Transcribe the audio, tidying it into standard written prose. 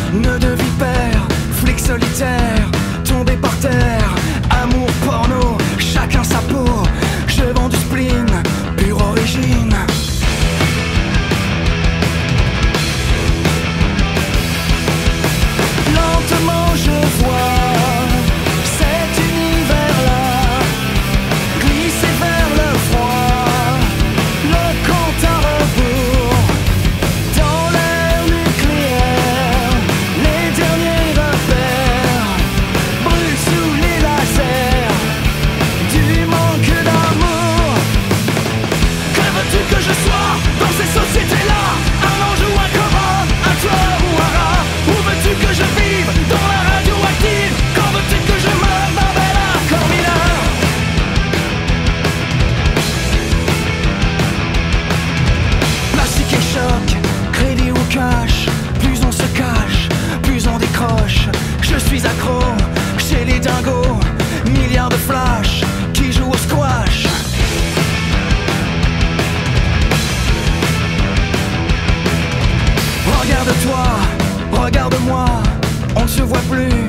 nœud de vipère, flic solitaire, tombé par terre, amour porno, chacun sa peau. Je vends du spleen, pure origine. Lentement je vois cet univers-là glisser vers le froid, le compte à rebours. Dans l'ère nucléaire, les derniers repères brûlent sous les lasers du manque d'amour. Que veux-tu que je sois dans ces sociétés-là? Un ange ou un cobra, un tueur ou un rat? Où veux-tu que je vive dans la radioactive? Quand veux-tu que je meure d'un bel accord mineur? Plastique et choc, crédit ou cash, plus on se cache, plus on décroche. Je suis accro chez les dingos, milliards de flash qui jouent au squash. Regarde-toi, regarde-moi, on ne se voit plus.